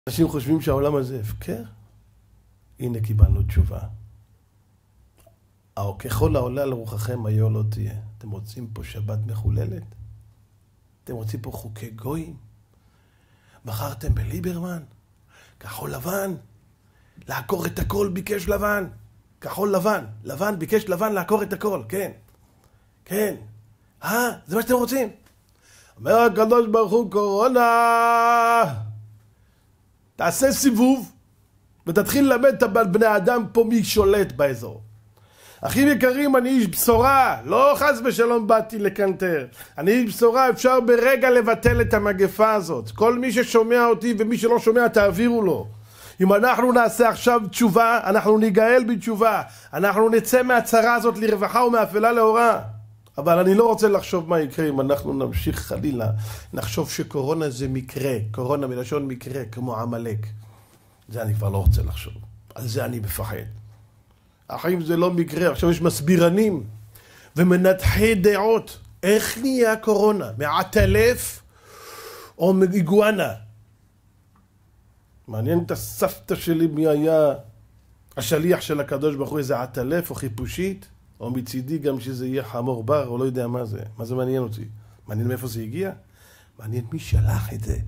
אנשים חושבים שהעולם הזה הפקר? הנה קיבלנו תשובה. ככל העולה על רוחכם היה לא תהיה. אתם רוצים פה שבת מחוללת? אתם רוצים פה חוקי גויים? בחרתם בליברמן? כחול לבן? לעקור את הכל ביקש לבן. כחול לבן. לבן ביקש לבן לעקור את הכל. כן. כן. זה מה שאתם רוצים? אומר הקדוש ברוך הוא, קורונה, תעשה סיבוב ותתחיל ללמד את בני אדם פה מי שולט באזור. אחים יקרים, אני איש בשורה, לא חס ושלום באתי לקנטר. אני איש בשורה, אפשר ברגע לבטל את המגפה הזאת. כל מי ששומע אותי ומי שלא שומע תעבירו לו. אם אנחנו נעשה עכשיו תשובה, אנחנו ניגאל בתשובה. אנחנו נצא מהצרה הזאת לרווחה ומאפלה לאורה. אבל אני לא רוצה לחשוב מה יקרה אם אנחנו נמשיך חלילה. נחשוב שקורונה זה מקרה, קורונה מלשון מקרה, כמו עמלק. זה אני כבר לא רוצה לחשוב. על זה אני מפחד. אחים זה לא מקרה, עכשיו יש מסבירנים ומנתחי דעות. איך נהיה קורונה? מעטלף או מאיגואנה? מעניין את הסבתא שלי מי היה השליח של הקדוש ברוך הוא, איזה עטלף או חיפושית, או מצידי גם שזה יהיה חמור בר, או לא יודע מה זה. מה זה מעניין אותי? מעניין מאיפה זה הגיע? מעניין מי שלח את זה.